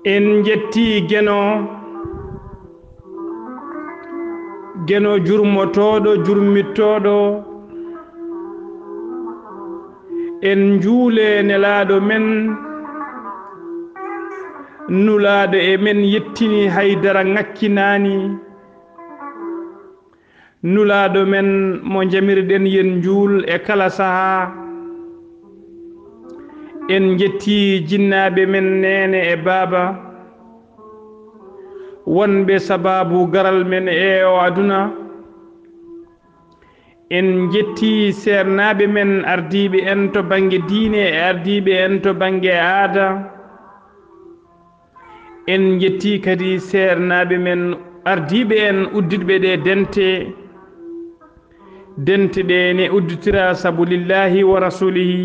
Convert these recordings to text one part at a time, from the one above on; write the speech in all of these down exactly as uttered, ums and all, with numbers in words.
en jetti geno geno jurmotoɗo jurmittoɗo en juule nelaɗo men nulaɗo e men yettini haydara ngakkinani nulaɗo men mo jamirɗen yen juul e kala saaha en jetti jinnaɓe men nene e baaba wonɓe sababu garal men e o aduna en jetti sernaɓe men ardiɓe en to banggue diine e ardiɓe en to banggue aada en jetti kadi sernaɓe men ardiɓe en udditɓe ɗe dente dente ɗe ne udditira sabu lillahi wa rasulihi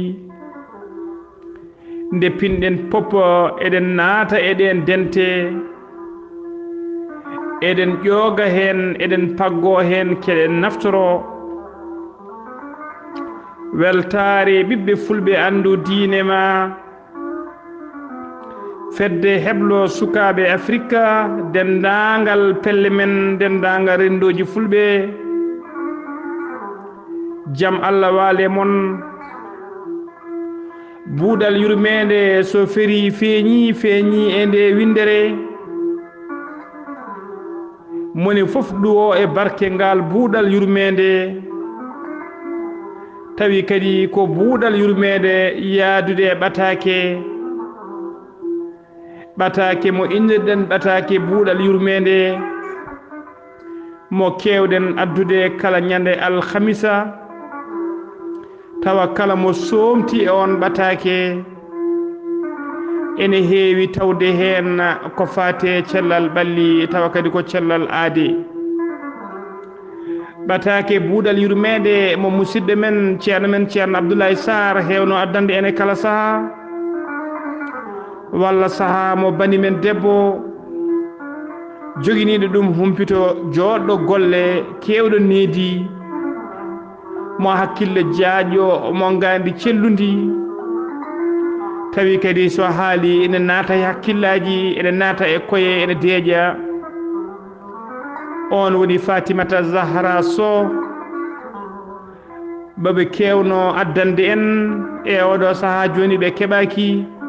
nde pinɗen pop eɗen naata eɗen dente eɗen ƴooga hen eɗen paggo hen keɗen naftoro weltare ɓiɓɓe fulɓe andu diine ma fedde heblo sukaɓe afrika dendagal pelle men dendagal rendoji fulɓe jaam allah waale mon buuɗal yurmede so feri feeñi feeñi e nde windere moni fof ɗuwo e barke ngal buuɗal yurmede tawi kadi ko buuɗal yurmede yaadude ɓatake ɓatake mo innirɗen ɓatake buuɗal yurmede mo kewɗen addude kala ñande alhamisa tawa kala mo somti e on ɓatake ene heewi tawde hen ko fate cellal ɓalli tawa kadi ko cellal aade ɓatake buuɗal yurmede mo musidɗo men ceerno men ceerno Abdoulaye Sarr hewno addande ene kala saaha walla saaha mo bani men debbo joginiɗo ɗum humpito joɗɗo golle kewɗo needi mo hakkille jaaƴo mo ngandi cellundi tawi kadi so haali ene naata e hakkillaji ene naata e koye ene deeƴa on woni Fatimata Zahra Sow baɓe kewno addande en e oɗo saaha joni ɓe keɓaki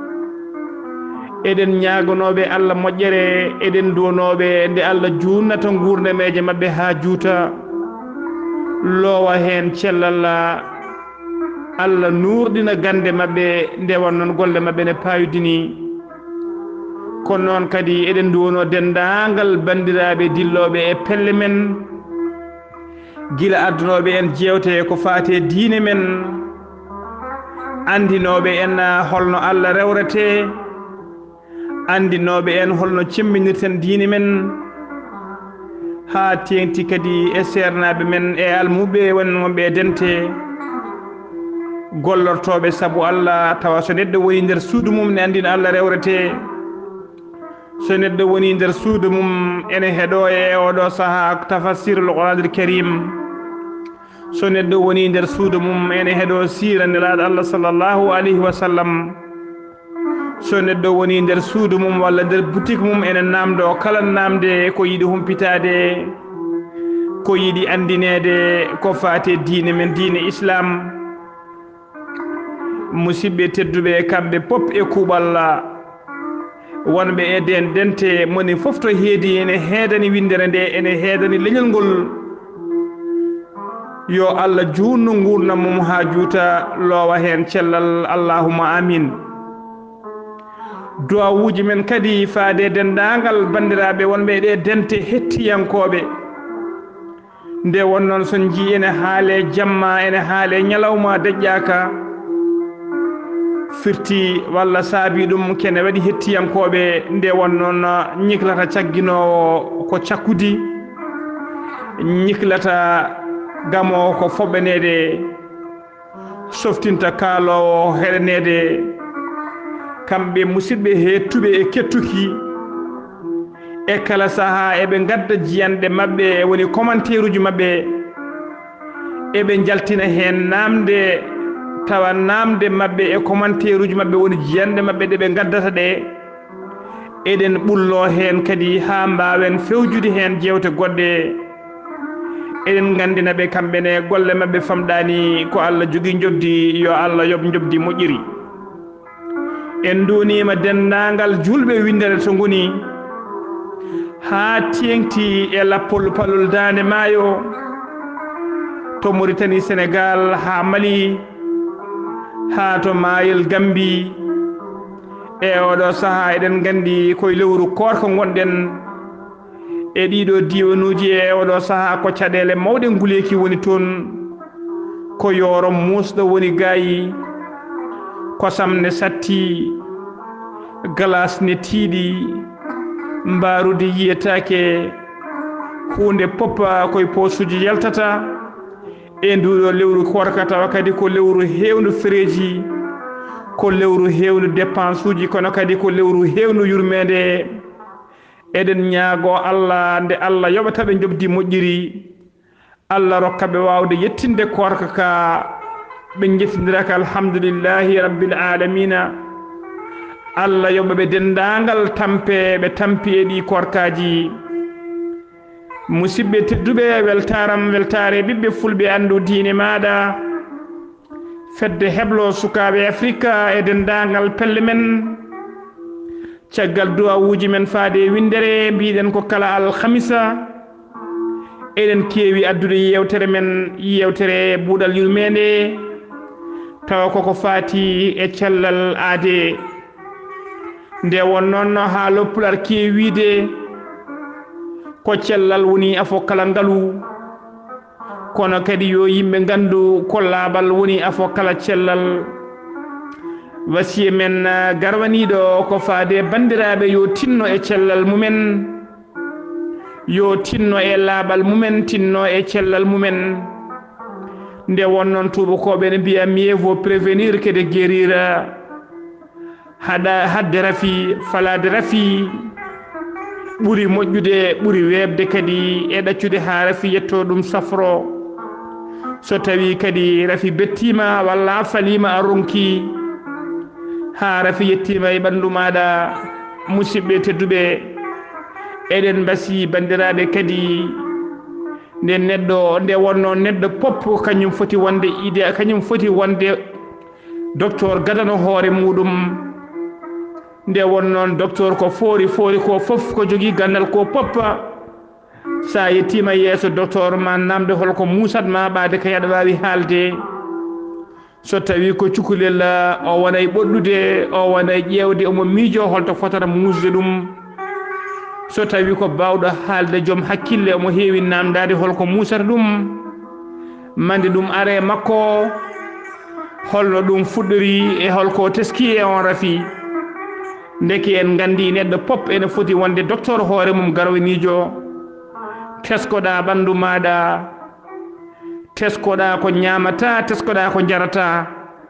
eɗen ñagonoɓe Allah moƴƴere eɗen duwonoɓe nde Allah junnata gurdameje mabɓe ha juuta loowa hen cellal Allah nurɗina gande mabɓe nde wonnon golle mabɓe ne payudini kono noon kadi eɗen duwono dendagal bandiraɓe dilloɓe e pelle men gila addunoɓe en jewte ko fate diine men andinoɓe en holno Allah rewrete andinoɓe en holno cemminirten diine men ha tengti kadi e sernaɓe men e almuɓe wonɓe dente gollortoɓe saabu Allah tawa so neɗɗo woni nder suudu mum ne andina Allah rewrete so neɗɗo woni nder suudu mum ene heeɗo e oɗo saaha tafsirul Qur'anul Karim so neɗɗo woni nder suudu mum ene heeɗo sira nelaɗo Allah sallallahu alayhi wa sallam so neɗɗo woni nder suudu mum walla nder boutique mum ene namdo kala namde ko yiɗi humpitade ko yiɗi andinede ko fate diine men diine islam musidɓe tedduɓe kamɓe pop e kuuɓal wonɓe e den dente moni fof to heedi ene heedani windere nde ene heedani leñol ngol yo Allah junno gurdam mum ha juuta loowa hen cellal allahumma amin duwawuji men kadi faade dendagal bandiraɓe wonɓe ɗe dente hettiyankoɓe nde wonnoon son ji ene haale jamma ene haale ñalawma deƴƴaka firti walla saabi ɗum kene waɗi hettiyankoɓe nde wonnoon ñiklata cagginowo ko cakkudi ñiklata gamowo ko foɓɓanede softinta kaalowo heɗanede kamɓe musidɓe hettuɓe e kettuki e kala saaha eɓe gadda jiyanɗe mabɓe woni commentaire uji mabɓe eɓe jaltina hen namde tawa namde mabɓe e commentaire uji mabɓe woni jiyanɗe mabɓe ɗe ɓe gaddata ɗe eɗen ɓullo hen kadi ha mbawen fewjude hen jewte goɗɗe eɗen gandina ɓe kamɓene golle mabɓe famɗani ko Allah jogui jobdi yo Allah yoɓ jobdi moƴƴiri en dunima dendagal julɓe windere to goni ha tengti e lappol palol dande maayo to Mauritanie Sénégal ha Mali ha to mayel Gambie e oɗo saaha eɗen gandi koye lewru korko gonɗen e ɗiɗo diwanuji e oɗo saaha ko caɗele mawɗe nguleki woni toon ko yoro musɗo woni gayi kosam ne satti glace ne tiiɗi mbarude yiyetake hunde poppa koye posuji yaltata e nduɗo lewru korkata kadi ko lewru hewndu fereji ko lewru hewndu dépense uji kono kadi ko lewru hewndu yurmede eɗen ñaago Allah nde Allah yoɓataɓe jobdi moƴƴiri Allah rokkaɓe wawde yettinde korka ka ɓe jettidiraka alhamdulillahi rabbil alamina Allah yoɓaɓe dendagal tampe ɓe tampi e ɗi korkaji musidɓe tedduɓe weltaram weltare ɓiɓɓe fulɓe andu diine maɗa fedde heblo sukaɓe Afrika e dendagal pelle men caggal duwawuji men faade windere mbiɗen ko kala alhamisa eɗen keewi addude yewtere men yewtere buuɗal yurmede tawa koko faati e cellal aade nde won noon ha loppular keewide ko cellal woni afo kala ngalu kono kadi yo yimɓe gandu ko laabal woni afo kala cellal wasiye men garwaniɗo ko faade bandiraɓe yo tinno e cellal mumen yo tinno e laaɓal mumen tinno e cellal mumen nde won noon tubakoɓe ne mbiya mieux vaut prévenir que de guérir haɗa hadde rafi falade rafi ɓuuri moƴƴude ɓuuri webde kadi e ɗaccude ha rafi yetto ɗum safro so tawi kadi rafi bettima walla falima a ronki ha rafi yettima e ɓandu maɗa musidɓe tedduɓe eɗen mbasi bandiraɓe kadi nde neɗɗo nde wonno neɗɗo pop kañum foti wonde ide kañum foti wonde docteur gadano hoore muɗum nde won noon docteur ko foori foori ko fof ko jogui gandal ko poppa sa yettima yeeso docteur ma namde holko musatma ɓaade ka yaɗa wawi haalde so tawi ko cukalel o wonay ɓoɗɗude o wonay ƴewde omo miijo holto fotata musde ɗum so tawi ko bawɗo haalde joom hakkille omo heewi namdade holko musata ɗum mande ɗum are makko holno ɗum fuɗɗori e holko teski e on rafi ndeke en gandi neɗɗo pop ene foti wonde docteur hoore mum garwanijo teskoɗa ɓandu maɗa teskoɗa ko ñamata teskoɗa ko jarata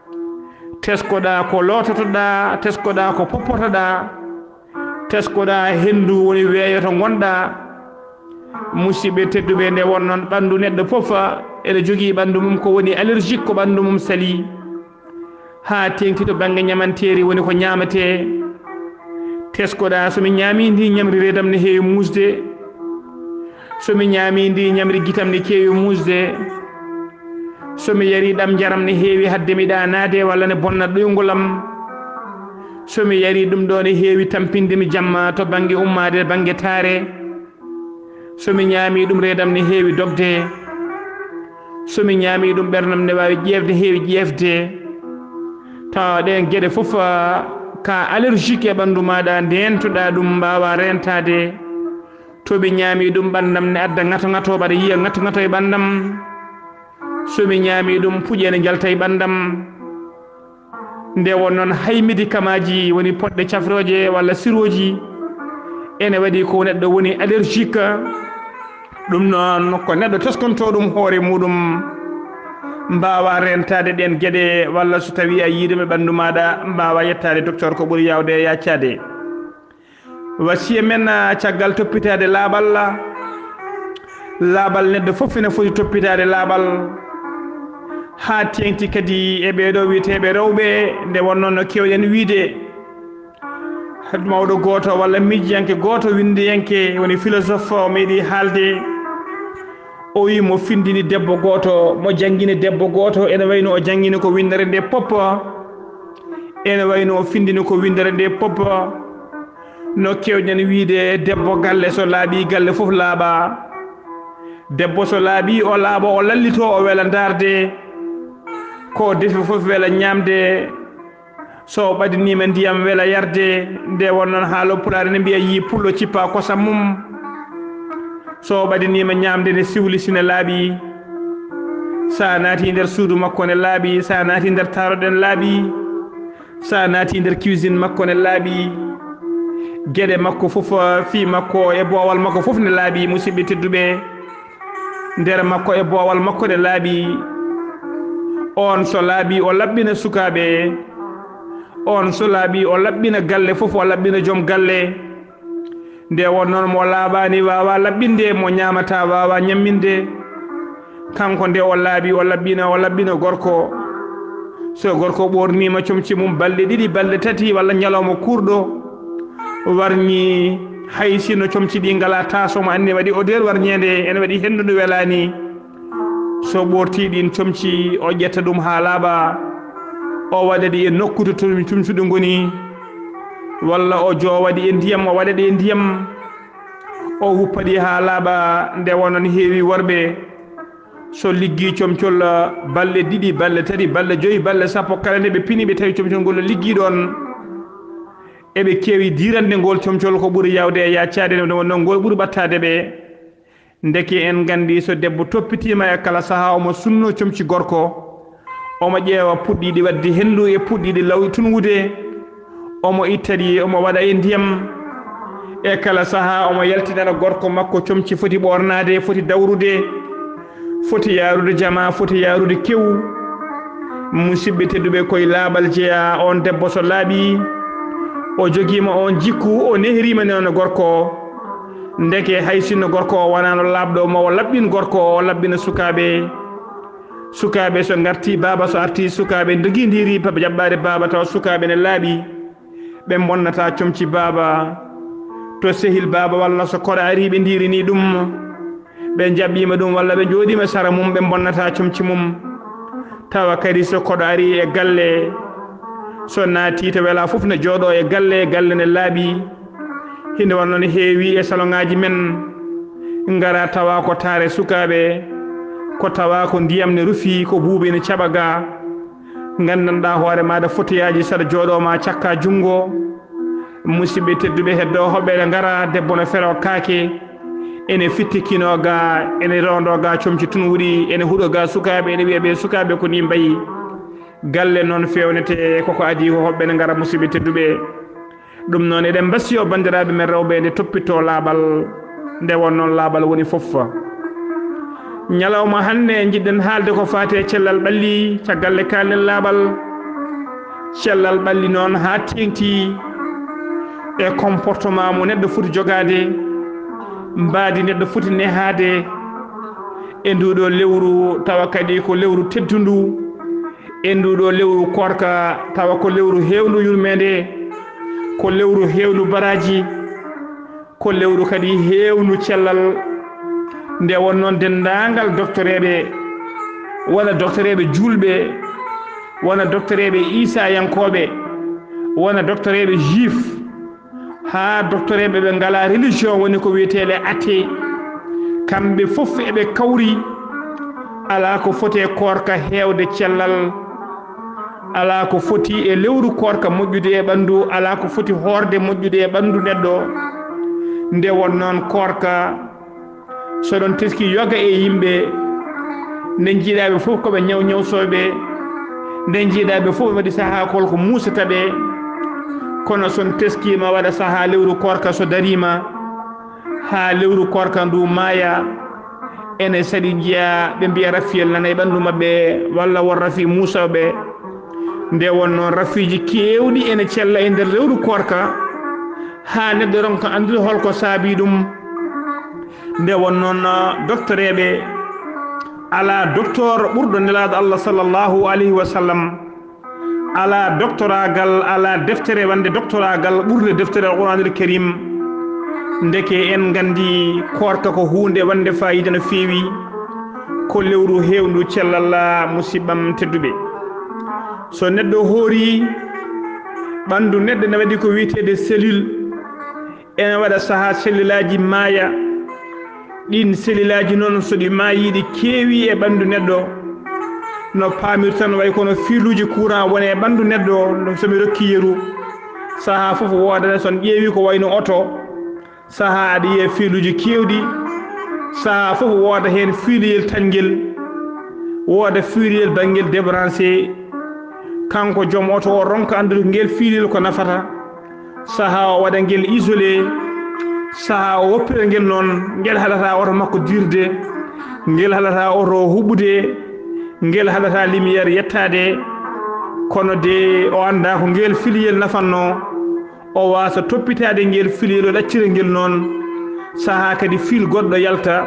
teskoɗa ko lototoɗa teskoɗa ko poppotoɗa teskoɗa hendu woni weeyo to gonɗa musidɓe tedduɓe nde won noon ɓandu neɗɗo foof ene jogui ɓandu mum ko woni allergique ko ɓandu mum sali ha tengti to banggue ñamanteri woni ko ñamate teskoɗa somi ñaami ndi ñamri redam ne heewi musde somi ñaami ndi ñamri guitam ne keewi musde somi yari ɗam jaram ne heewi hadde mi ɗanade walla ne bonna ɗoygolam somi yari ɗum ɗo ne heewi tampinde mi jamma to banggue ummade banggue taare somi ñaami ɗum redam ne heewi dogde somi ñaami ɗum ɓernam ne wawi ƴeewde heewi ƴeefde tawa ɗen gueɗe foof ka allergique e ɓandu maɗa ndentoɗa ɗum mbawa rentade tomi ñaami ɗum ɓandam ne adda gato gato ɓaɗa yiya gato gato e ɓandam somi ñaami ɗum puƴene jalta e ɓandam nde won noon hay médicament ji woni poɗɗe cafroje walla siroji ene waɗi ko neɗɗo woni allergique ɗum noon ko neɗɗo teskonto ɗum hoore muɗum mbawa rentade ɗen gueɗe walla so tawi a yiiɗum e ɓandu maɗa mbawa yettade docteur ko ɓuuri yawde e yaccade wasiya men caggal toppitade laaɓal laaɓal neɗɗo foof ene foti toppitade laaɓal ha tengti kadi e ɓeɗo wiyeteɓe rewɓe nde wonnoon no kewɗen wiide mawɗo goto walla miijiyanke goto windiyanke woni philosophe o meeɗi haalde o wi mo findini debbo goto mo jangguini debbo goto ene wayno o jangguini ko windere nde poppa ene wayno o findini ko windere nde poppa no kewɗen wiide debbo galle so laaɓi galle foof laaɓa debbo so laaɓi o laaɓa o lallito o weela darde ko defi foof weela ñamde so ɓadinima ndiyam weela yarde nde wonnoon haalo pulaar ne mbiya yi pullo cippa kosam mum so ɓadinima ñamde ne siwli sine laaɓi sa naati nder suudu makko ne laaɓi sa naati nder taroɗen laaɓi sa naati nder cuisine makko ne laaɓi gueɗe makko foof fi makko e boowal makko foof ne laaɓi musidɓe tedduɓe nder makko e boowal makko ne laaɓi on so laaɓi o laɓɓina sukaɓe on so laaɓi o laɓɓina galle foof o laɓɓina joom galle nde wonnoon mo laaɓani wawa laɓɓinde mo ñamata wawa ñamminde kanko nde o laaɓi o laɓɓina o laɓɓina gorko so gorko ɓornima comci mum balɗe ɗiɗi balɗe tati walla ñalawma kurɗo warñi hay sino comci ɗi ngala tasomo anni waɗi odeur warñede ene waɗi hendude welani so ɓorti ɗin comci o ƴetta ɗum ha laaɓa o waɗaɗi e nokkude to cumsuɗe goni walla o jowaɗi e ndiyam o waɗaɗi e ndiyam o wuppaɗi ha laaɓa nde wonon heewi worɓe so liggi comcol balɗe ɗiɗi balɗe tati balɗe joyyi balɗe sappo kala nde ɓe pini ɓe tawi comcol ngol liggi ɗon eɓe keewi dirande ngol comcol ko ɓuuri yawde e yaccade nde wonno ngol ɓuuri ɓattade ɓe ndeke en gandi so debbo toppitima e kala saaha omo sunno comci gorko omo ƴeewa puɗɗiɗi wadde hendu e puɗɗiɗi law tunwude omo ittaɗi omo waɗa e ndiyam e kala saaha omo yaltinana gorko makko comci foti ɓornade foti dawrude foti yarude jama foti yarude kew musidɓe tedduɓe koye laaɓal jeeya on debbo so laaɓi o joguima on jikku o nehrima noon gorko ndeke hay sinno gorko o wonano laaɓɗo mo o laɓɓin gorko o laɓɓina sukaɓe sukaɓe so garti baba so arti sukaɓe doguidiri paɓe jaɓɓade baba taw sukaɓe ne laaɓi ɓe bonnata comci baba to sehil baba walla so koɗo ari ɓe dirini ɗum ɓe jaɓɓima ɗum walla ɓe jooɗima sara mum ɓe bonnata comci mum tawa kadi so koɗo ari e galle so naati to wela foof ne jooɗo e galle galle ne laaɓi hinde won noon heewi e salon ngaji men ngara tawa ko taare sukaɓe ko tawa ko ndiyam ne rufi ko buuɓi ne caɓa ga gandanɗa hoore maɗa fotoyaji saɗa jooɗoma cakka junggo musidɓe tedduɓe heddo hoɓɓeɗe ngara debbo no fero kaake ene fittikino ga ene rondo ga comci tun wuuɗi ene huuɗo ga sukaɓe ene wiyaɓe sukaɓe ko ni mbayi galle noon fewnete koko adi ko hoɓɓe ngara musidɓe tedduɓe ɗum noon eɗen mbasi o bandiraɓe men rewɓe nde toppito laaɓal nde won noon laaɓal woni foof ñalawma hande jiɗɗen haalde ko fate cellal ɓalli caggalle kallen laaɓal cellal ɓalli noon ha tengti e comportement mo neɗɗo foti jogade mbaadi neɗɗo foti nehade e nduɗo lewru tawa kadi ko lewru teddudu e nduɗo lewru korka tawa ko lewru hewndu yurmede ko lewru hewndu baraji ko lewru kadi hewndu cellal nde won noon dendagal doctoreɓe wona doctoreɓe julɓe wona doctoreɓe isayankoɓe wona doctoreɓe juif ha doctoreɓe ɓe ngala religion woni ko wiyeteɗe athée kamɓe foof eɓe kawri ala ko foti e korka hewde cellal ala ko foti e lewru korka moƴƴude e ɓandu ala ko foti horde moƴƴude e ɓandu neɗɗo nde won noon korka soɗon teski yoga e yimɓe nde jiiɗaɓe foof koɓe ñaw ñawsoɓe nde jiiɗaɓe foof ɓe waɗi saaha kolko musataɓe kono son teskima waɗa saaha lewru korka so darima ha lewru korka ndu maaya ene saɗi jiiya ɓe mbiya raffiyel nana e ɓandu mabɓe walla won rafi musawɓe nde won noon rafiji kewɗi ene cella e nder lewru korka ha neɗɗo ron ko andude holko saabi ɗum nde won noon doctoreɓe ala docteur ɓurɗo nelaɗo Allah sallallahu alayhi wa sallam ala doctoragal ala deftere wande doctoragal ɓurde deftere alquranul karim ndeke en gandi korka ko hunde wande fayida no feewi ko lewru hewndu cellalla musibbam tedduɓe so neɗɗo hoori ɓandu neɗɗo ne waɗi ko wiyetede cellule ene waɗa saaha cellule aji maaya ɗin cellule aji noon so ɗi maayiɗi keewi e ɓandu neɗɗo no paamir tan way kono filuji courant woni e ɓandu neɗɗo somi rokki yeru saaha fof woodane son ƴeewi ko wayno oto saaha aɗa yiya filuji kewɗi saaha fof wooda hen filuyel tangel wooda filuyel banguel débranché kanko joom oto o ronka andude ngel filuyel ko nafata saaha o waɗa ngel isolé saaha o woppira ngel noon ngel haɗata oto makko dirde ngel haɗata oto huɓɓude ngel haɗata lumiére yettade kono de o anda ko ngel filuyel nafanno o wasa toppitade ngel filuyel o ɗaccira ngel noon saaha kadi fil goɗɗo yalta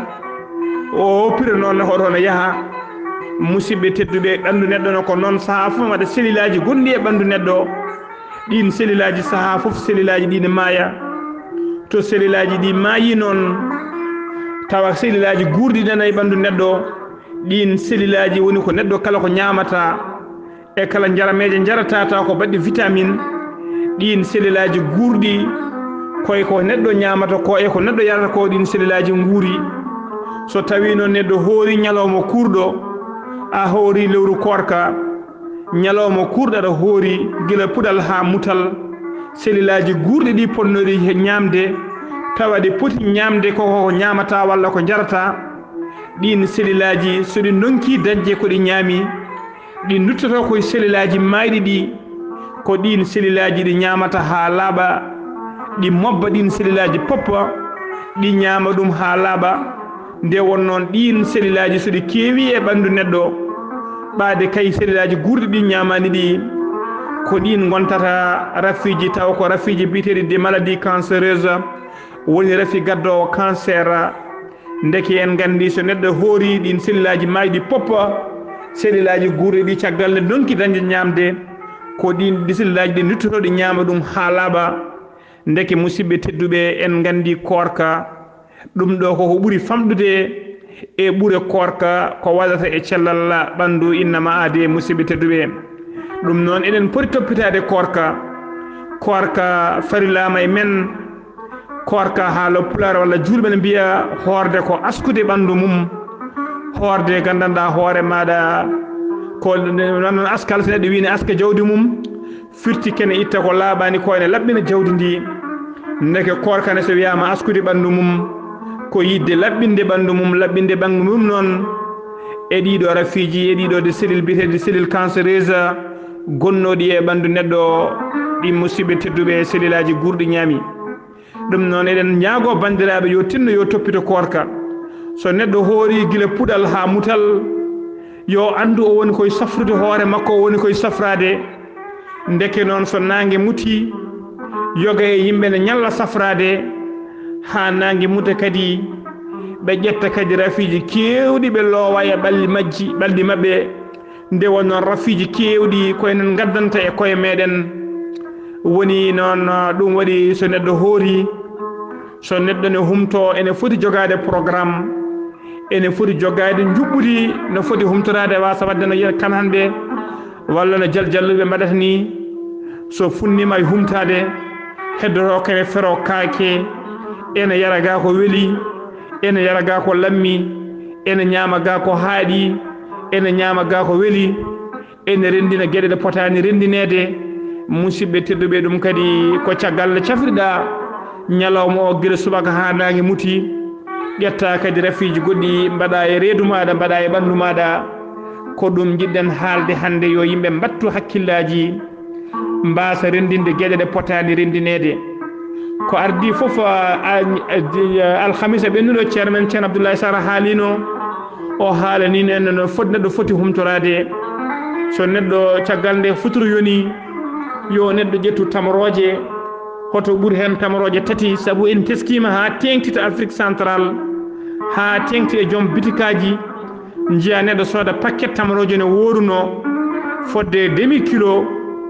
o woppira noon hoto no yaaha musidɓe tedduɓe ɓandu neɗɗo no ko noon saaha fof waɗa cellule aji gonɗi e ɓandu neɗɗo ɗin cellule aji saaha fof cellule aji ɗi ne maaya to cellule aji ɗi maayi noon tawa cellule aji guurɗi nana e ɓandu neɗɗo ɗin cellule aji woni ko neɗɗo kala ko ñamata e kala jarameje jarata taw ko baɗɗi vitamine ɗin cellule aji guurɗi koye ko neɗɗo ñamata ko e ko neɗɗo yarata ko ɗin cellule aji guuri so tawi noon neɗɗo hoori ñalawma kurɗo a hoori lewru korka ñalawma kurɗo aɗa hoori gila puɗal ha mutal cellule aji guurɗi ɗi ponnoɗi ñamde tawa ɗi poti ñamde koko ñamata walla ko jarata ɗin cellule aji so ɗi donki dañde ko ɗi ñaami ɗi duttoto koye cellule aji mayɗi ɗi ko ɗin cellule aji ɗi ñamata ha laaɓa ɗi mobba ɗin cellule aji poppa ɗi ñama ɗum ha laaɓa nde won noon ɗin cellule aji so ɗi keewi e ɓandu neɗɗo ɓaade kay cellule aji guurɗi ɗi ñamani ɗi ko ɗin gontata rafiji taw ko rafiji biteɗi des maladies cancéreuses woni rafi gaddowo cancer ndeke en gandi so neɗɗo hoori ɗin cellule aji mayɗi poppa cellule aji guurɗi ɗi caggal ne donki dañde ñamde ko ɗin ɗi cellule aji ɗi duttoto ɗi ñama ɗum ha laaɓa ndeke musidɓe tedduɓe en gandi korka ɗum ɗo koko ɓuuri famɗude e ɓuure korka ko waɗata e cellal ɓandu innama aade musidɓe tedduɓe ɗum noon eɗen poti toppitade korka korka farilama e men korka haala pular walla julɓe ne mbiya hoorde ko askude ɓandu mum hoorde gandanɗa hoore maɗa ko noon askal so neɗɗo wine aska jawdi mum firti kene itta ko laaɓani ko ene laɓɓina jawdi ndi ndeke korkane so wiyama askude ɓandu mum ko yidde laɓɓinde ɓandu mum laɓɓinde ɓandu mum noon e ɗiɗo rafiji e ɗiɗo de cellule biyeteɗe cellule cancéreuse gonnoɗi e ɓandu neɗɗo ɗi musidɓe tedduɓe cellule aji guurɗi ñaami ɗum noon eɗen ñaago bandiraɓe yo tinno yo toppito korka so neɗɗo hoori gila puɗal ha mutal yo andu o woni koye safrude hoore makko o woni koye safrade ndeke noon so nangue muti yoga e yimɓe ne ñalla safrade ha nangue muta kadi ɓe ƴetta kadi rafiji kewɗi ɓe loowa e ɓalli majji ɓalɗi mabɓe nde won noon rafiji kewɗi koyenen gaddanta e koye meɗen woni noon ɗum waɗi so neɗɗo hoori so neɗɗo ne humto ene foti jogade programme ene foti jogade juɓɓudi no foti humtorade wasa wadde no yiya kan hanɓe walla no jaljalluɓe mbaɗata ni so funnima e humtade heddoto kene fero kaake ene yara ga ko weeli ene yara ga ko lammi ene ñama ga ko haaɗi ene ñama ga ko weeli ene rendina gueɗe ɗe potani rendinede musidɓe tedduɓe ɗum kadi ko caggal nde cafriɗa ñalawma o guila subaka ha nangue muti ƴetta kadi rafiji goɗɗi mbaɗa e reedu maɗa mbaɗa e ɓandu maɗa ko ɗum jiɗɗen haalde hande yo yimɓe mbattu hakkillaji mbasa rendinde gueɗe ɗe potani rendinede ko ardi foof alhamisa ɓennuɗo ceerno men ceerno Abdoulaye Sara haalino o haalani en no foti neɗɗo foti humtorade so neɗɗo caggal nde futuro yoni yo neɗɗo ƴettu tamoroje hoto ɓuuri hen tamoroje tati saabu en teskima ha tengtita Afrique centrale ha tengti e joom bitikaji jiya neɗɗo sooda paquet tamoroje ne woruno fodde demi kilo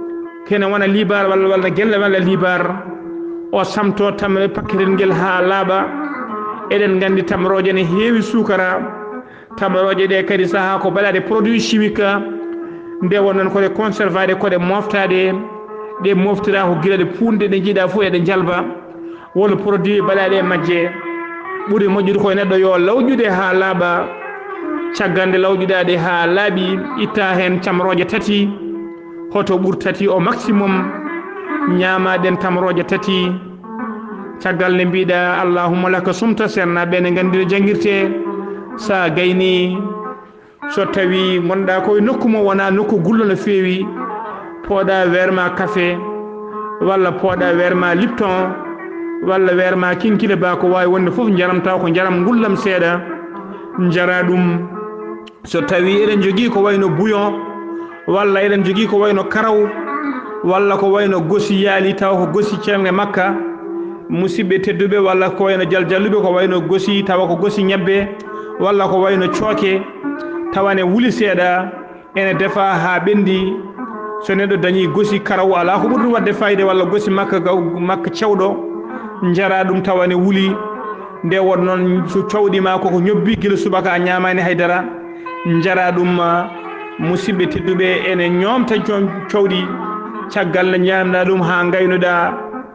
kene wona libar walla walla gelle walla libar o samto tamre pakketel ngel ha laaba eden gandi tamroje ne heewi sukara tamroje de kadi saha ko balade produit chimique nde wonnon ko de conservade ko de moftade de moftira ko gilade punde de jida fu e de jalba wol produit balade majje buri mojude ko neddo yo lawjude ha laaba ciagande lawjudade ha laabi itta hen tamroje tati hoto burtati o maximum nyama den tamroje tati ciagal ne biida allahumma laka sumta serna be ne gandire jangirte sa gayni so tawi gonda koye nokku mo wona nokku gullo no feewi pooɗa werma café walla pooɗa werma lipton walla werma kinkile ba ko wawi wonde fof jaramta ko jaram gullam seeɗa jara ɗum so tawi eɗen jogui ko wayno bouillon walla eɗen jogui ko wayno karaw walla ko wayno gosi yaali taw ko gosi cerne makka musidɓe tedduɓe walla ko wayno jaljalluɓe ko wayno gosi tawa ko gosi ñebbe walla ko wayno cooke tawane wuli seeɗa ene defa ha ɓendi so neɗɗo dañi gosi karaw ala ko ɓurɗum wadde fayde walla gosi makka makka cewɗo jara ɗum tawane wuli nde won noon so cawɗima koko ñobbi gila subaka a ñamani haydara jara ɗum musidɓe tedduɓe ene ñomta cawɗi caggal ne ñamɗa ɗum ha gaynuɗa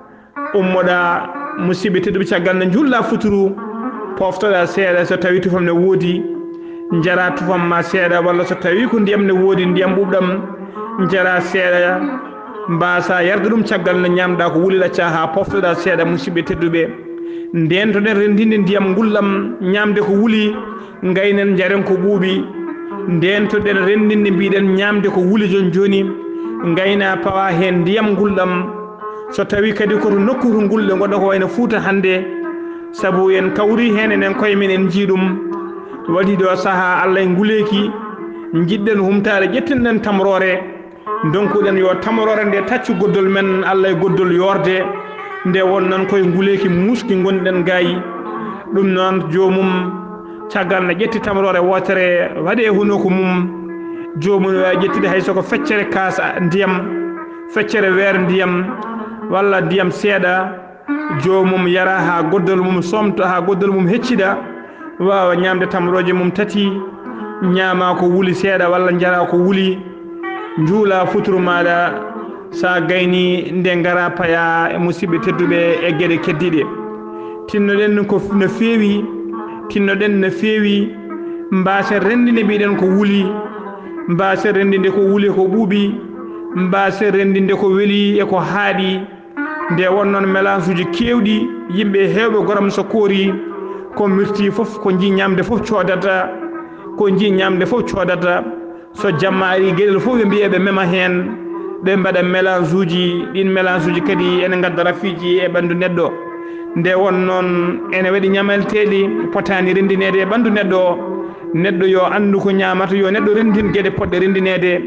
ummoɗa musidɓe tedduɓe caggal ne julla futuru poftoɗa seeɗa so tawi tufam ne woodi jara tufam ma seeɗa walla so tawi ko ndiyam ne woodi ndiyam ɓuɓɗam jara seeɗa mbasa yarde ɗum caggal ne ñamɗa ko wuli ɗacca ha poftoɗa seeɗa musidɓe tedduɓe nden to ɗen rendinde ndiyam gullam ñamde ko wuli gaynen jaren ko ɓuuɓi nden to ɗen rendinde mbiɗen ñamde ko wuli joni joni gayna pawa hen ndiyam gulɗam so tawi kadi koto nokku to gulɗe goɗɗo ko wayno Fuuta hande saabu en kawri hen enen koye men en jiiɗum waɗi ɗo saaha Allah e nguleki jiɗɗen humtare ƴettinɗen tamrore donkuɗen yo tamrore nde taccu goddol men Allah e goddol yorde nde wonnon koye nguleki muski gonɗen gayi ɗum noon jomum caggal ne ƴetti tamrore wotere waɗe hunoko mum jomum wawi ƴettude hay soko feccere kaasa ndiyam feccere weer ndiyam walla ndiyam seeɗa jomum yara ha goddol mum somta ha goddol mum heccida wawa ñamde tamroje mum tati ñama ko wuli seeɗa walla jara ko wuli juula futuru maɗa sa gayni nde gara paya e musidɓe tedduɓe e gueɗe keddiɗe tinnoɗen ko no feewi tinnoɗen no feewi mbasen rendinde mbiɗen ko wuli mbasen rendinde ko wuli ko ɓuuɓi mbasen rendinde ko weeli e ko haaɗi nde wonnoon mélange uji kewɗi yimɓe hewɓe goram so koori ko mirti foof ko ji ñamde foof coodata ko ji ñamde foof coodata so jamma ari gueɗel foof ɓe mbiya ɓe mema hen ɓe mbaɗa mélange uji ɗin mélange uji kadi ene gadda rafiji e ɓandu neɗɗo nde won noon ene waɗi ñamalteɗi potani rendinede e ɓandu neɗɗo neɗɗo yo andu ko ñamata yo neɗɗo rendin gueɗe poɗɗe rendinede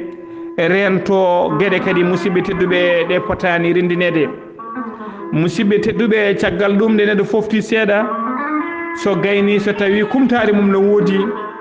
rento gueɗe kadi musidɓe tedduɓe ɗe potani rendinede musidɓe tedduɓe caggal ɗum nde neɗɗo fofti seeɗa so gayni so tawi kumtari mum no woodi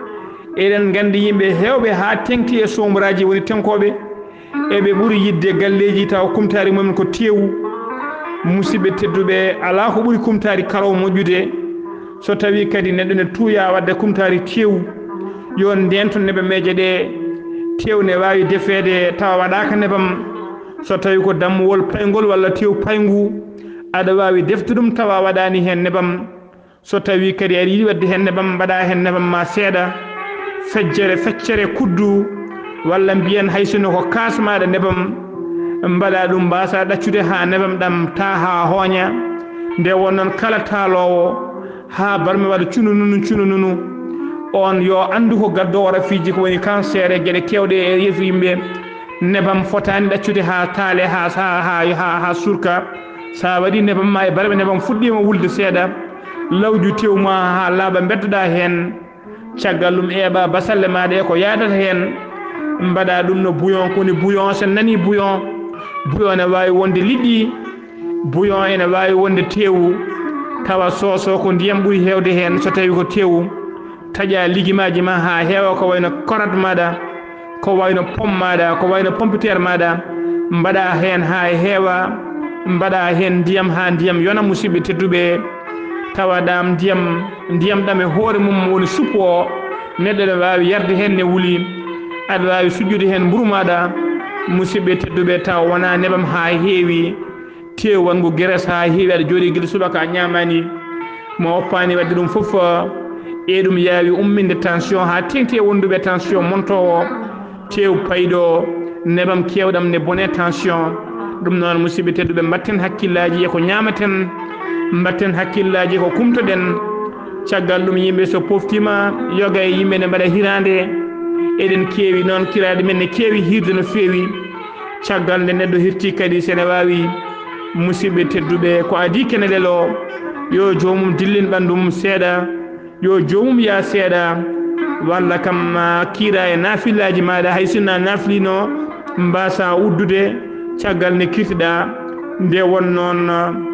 eɗen gandi yimɓe hewɓe ha tengti e somraji woni tenkoɓe eɓe ɓuuri yidde galleji taw kumtari mumen ko teewu musidɓe tedduɓe ala ko ɓuuri kumtari karaw moƴƴude so tawi kadi neɗɗo ne tuuya wadde kumtari teewu yo ndento neɓe meeje ɗe teew ne wawi defede tawa waɗaka nebam so tawi ko dammuwol paygol walla teew paygu aɗa wawi defte ɗum tawa waɗani hen nebam so tawi kadi aɗa yiiɗi wadde hen nebam mbaɗa hen nebam ma seeɗa fejjere feccere kuddu walla mbiyen haysono ko kasmaɗa nebam mbaɗa ɗum mbasa ɗaccude ha nebam ɗam ta ha hooña nde wonnoon kala taalowo ha barme waɗa cunununu cunununu on yo andu ko gaddowo rafiji ko woni cancer e gueɗe kewɗe e yeeso yimɓe nebam fotani ɗaccude ha taale ha ha ha ha surka sa waɗi nebam ma e barme nebam fuɗɗima wulde seeɗa lawju tewma ha laaɓa beddoɗa hen caggal ɗum eeɓa basalle maɗa e ko yadata hen mbaɗa ɗum no bouillon koni bouillon sen nani bouillon bouillon ne wawi wonde liɗɗi bouillon ene wawi wonde teewu tawa soso ko ndiyam ɓuuri hewde hen so tawi ko teewu taƴa lijumaji ma ha heewa ko wayno carotte maɗa ko wayno pomme maɗa ko wayno pompiteére maɗa mbaɗa hen ha heewa mbaɗa hen ndiyam ha ndiyam yona musidɓe tedduɓe tawaɗam ndiyam ndiyam ɗam e hoore mum woni suppu o neɗɗo ne wawi yarde hen ne wuuli aɗa wawi sujjude hen mburu maɗa musidɓe tedduɓe taw wona nebam ha heewi tew wangu gueres ha heewi aɗa jooɗi guila subaka a ñamani mo oppani wadde ɗum foof e ɗum yaawi umminde tension ha tengti e wonduɓe tension montowo tew payɗo nebam kewɗam ne bone tension ɗum noon musidɓe tedduɓe mbatten hakkillaji eko ñamaten mbatten hakkillaji ko kumtoɗen caggal ɗum yimɓe so poftima yoga e yimɓe ne mbaɗa hirande eɗen keewi noon kiraɗe men ne keewi hirde no feewi caggal nde neɗɗo hirti kadi sene wawi musidɓe tedduɓe ko adi kenelel o yo jomum dillin ɓandu mum seeɗa yo jomum ya seeɗa walla kam kiira e nafillaji maɗa hay sinno nafilino mbasa uddude caggal ne kirtiɗa nde won noon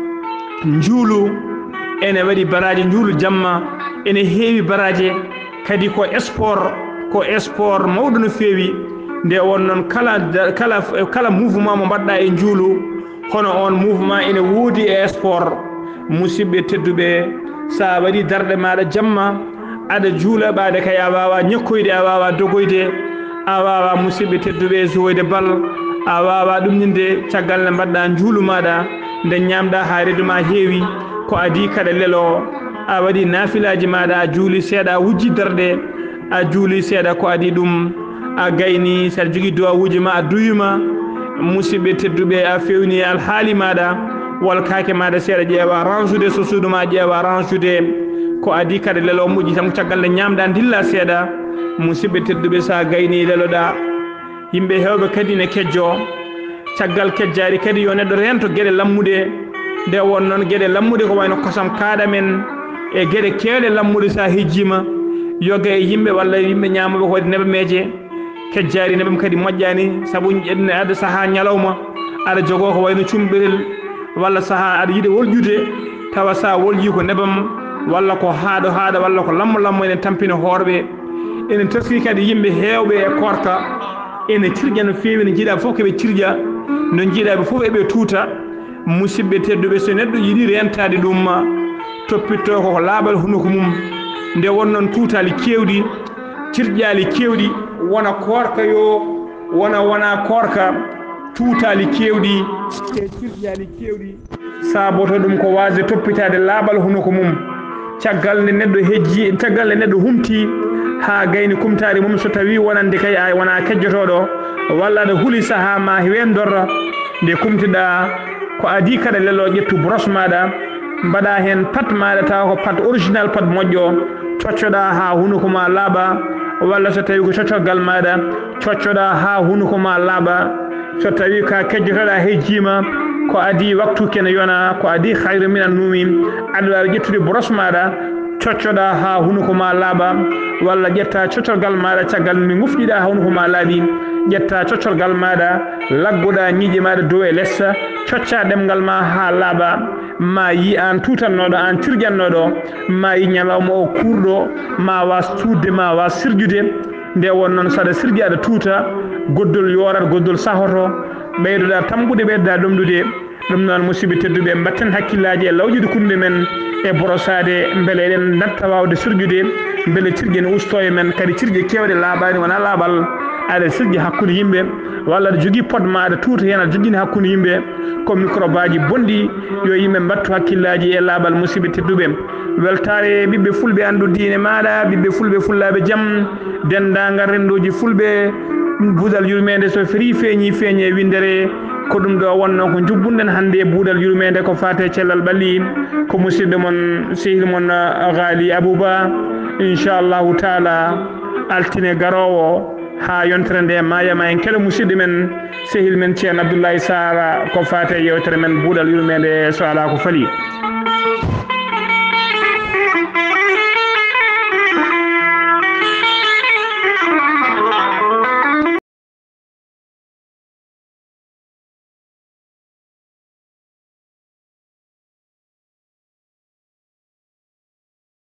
njuulu ene waɗi baraji njuulu jamma ene heewi baraje kadi ko sport ko sport mawɗo no feewi nde won noon kala kala kala mouvement mo mbaɗɗa e njuulu hono on mouvement ene woodi e sport musidɓe tedduɓe sa waɗi darɗe maɗa jamma aɗa juula ɓaade kay a wawa ñakkoyde a wawa dogoyde a wawa musidɓe tedduɓe jowoyde bal a wawa ɗumninde caggal nde mbaɗɗa njuulu maɗa nde ñamɗa ha reedu ma heewi ko adi kaɗa lelo a waɗi nafilaji maɗa a juuli seeɗa a wujji darɗe a juuli seeɗa ko adi ɗum a gayni saɗa jogui duwawuji ma a duyuma musidɓe tedduɓe a fewni alhaali maɗa wal kake maɗa seeɗa ƴeewa ranjude so suudu ma ƴeewa ranjude ko adi kadi lelo moƴƴi tan caggal nde ñamɗa dilla seeɗa musidɓe tedduɓe sa gayni leloɗa yimɓe hewɓe kadi ne kejjo caggal kejjari kadi yo neɗɗo rento gueɗe lammude nde won noon gueɗe lammude ko wayno kosam kaaɗa men e gueɗe kewɗe lammude sa hejjima yoga e yimɓe walla yimɓe ñamoɓe kode nebameje kejjari nebam kadi moƴƴani saabu ƴenne aɗa saaha ñalawma aɗa jogo ko wayno cumɓirel walla saaha aɗa yiiɗa woljude tawa sa wolji ko nebam walla ko haaɗo haaɗa walla ko lammo lammo ene tampina hoorɓe ene taski kadi yimɓe hewɓe e korka ene cirƴa no feewi no jiiɗa fof koɓe cirƴa no jiiɗaɓe fof eɓe tuuta musidɓe tedduɓe so neɗɗo yiiɗi rentade ɗum toppitto koko laaɓal hunuko mum nde won noon tuutali kewɗi cirƴali kewɗi wona korka yo wona wona korka tuutali kewɗi e cirƴali kewɗi saboto ɗum ko wasde toppitade laaɓal hunuko mum caggal nde neɗɗo hejji caggal nde neɗɗo humti ha gayni kumtari mum so tawi wonande kay a wona kejjotoɗo walla aɗa huuli saaha ma wendorra nde kumtiɗa ko adi kada lelo ƴettu brosse maɗa mbaɗa hen pat maɗa tawa ko pat original pat moƴƴo coccoɗa ha hunuko ma laaɓa walla so tawi ko coccorgal maɗa coccoɗa ha hunuko ma laaɓa so tawi ka kejjotoɗa hejjima ko adi waktu kene yona ko adi hayru minan numi aɗa wawi ƴettude brosse maɗa coccoɗa ha hunuko ma laaɓa walla ƴetta coccorgal maɗa caggal mi gufɗiɗa ha hunuko ma laaɓi ƴetta coccorgal maɗa laggoɗa ñiiƴe maɗa dow e less cocca ɗemgal ma ha laaɓa ma yi an tutannoɗo an tirƴannoɗo ma yi ñalawma o kurɗo ma was tuudde ma was sirjude nde won noon saɗa sirji aɗa tuuta goddol yorat goddol sahoto ɓeydoɗa tambude ɓeydoɗa ɗomɗude ɗum noon musidɓe tedduɓe mbatten hakkillaji e lawƴude kunde men e borosade beele eɗen natta wawde sirjude beele cirƴe ne usto e men kadi cirƴe kewɗe laaɓani wona laaɓal aɗa sirƴi hakkude yimɓe walla aɗa jogui pod ma aɗa tuuta hen aɗa joguini hakkude yimɓe ko microbe aji bonɗi yo yimɓe mbattu hakkillaji e laaɓal musidɓe tedduɓe weltare ɓiɓɓe fulɓe andu diine maɗa ɓiɓɓe fulɓe fullaɓe jaam dendagal rendoji fulɓe buudal yurmede so feri feeñi feeñi e windere ko ɗum ɗo wonno ko jubbunɗen hannde e buudal yurmede ko fate cellal ɓalli ko musidɗo mon sehil mon Ghali Abouba inchallahu taala altine garowo ha yontere nde mayama en kele musidɗo men sehil men ceerno Abdoulaye Sara ko fate yewtere men buudal yurmede so ala ko faali